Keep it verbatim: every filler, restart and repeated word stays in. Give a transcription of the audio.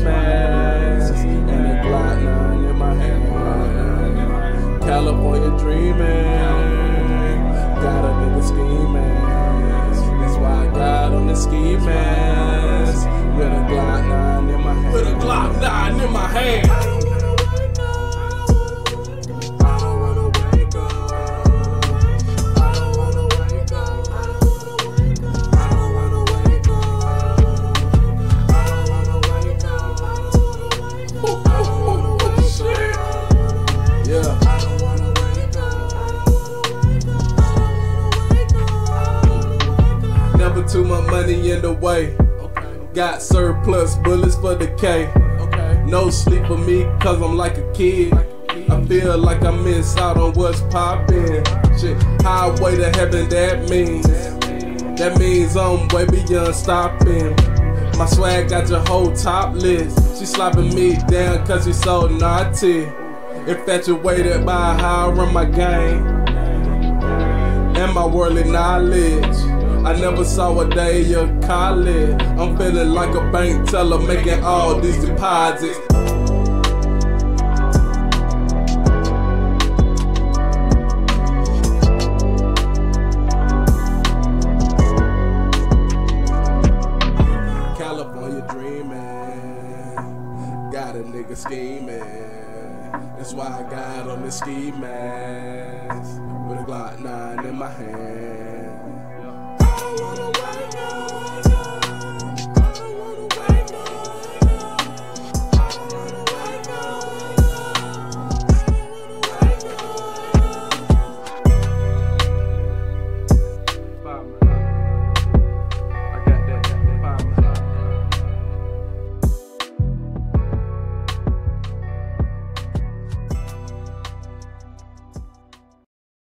mask and a Glock nine in my hand. California dreaming, got a nigga scheming. That's why I got on the ski mask with a Glock nine in my hand. With a Glock nine in my hand. Never too much money in the way. Got surplus bullets for the K. No sleep for me cause I'm like a kid. I feel like I miss out on what's poppin'. Shit, highway to heaven, that means That means I'm way beyond stopping. My swag got your whole top list. She slapping me down cause she so naughty. Infatuated by how I run my game and my worldly knowledge. I never saw a day of college. I'm feeling like a bank teller making all these deposits. California dreaming, got a nigga scheming. That's why I got on the ski mask with a Glock nine in my hand.